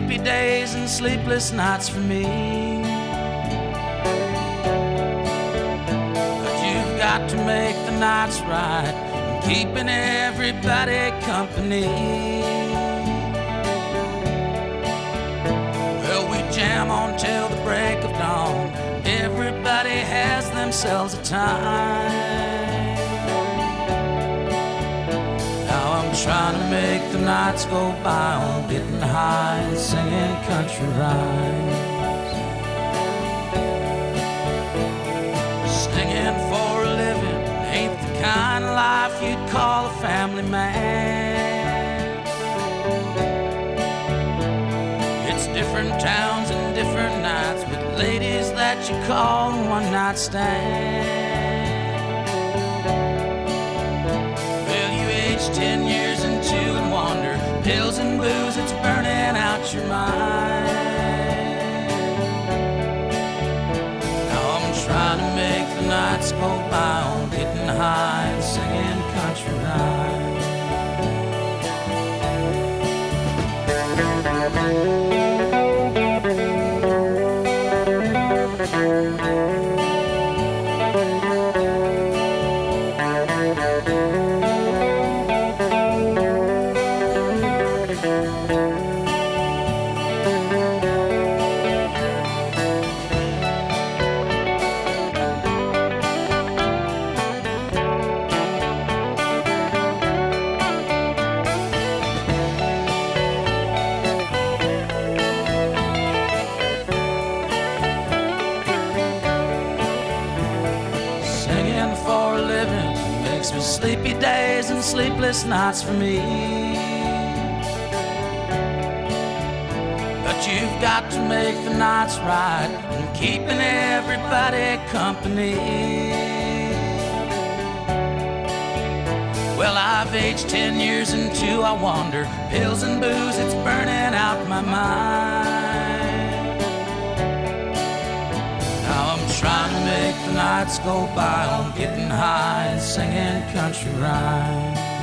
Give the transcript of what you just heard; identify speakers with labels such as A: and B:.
A: sleepy days and sleepless nights for me. But you've got to make the nights right and keeping everybody company. Well, we jam on till the break of dawn. Everybody has themselves a time. I'm trying to make the nights go by on getting high and singing country rhymes. Singing for a living ain't the kind of life you'd call a family man. It's different towns and different nights with ladies that you call one night stand. 10 years into and wander, pills and booze, it's burning out your mind. Now I'm trying to make the nights go by on getting high and singing country sleepy days and sleepless nights for me. But you've got to make the nights right and keeping everybody company. Well, I've aged 10 years into I wander, pills and booze, it's burning out my mind. Now I'm trying to make the nights go by on getting high and singing country rhymes.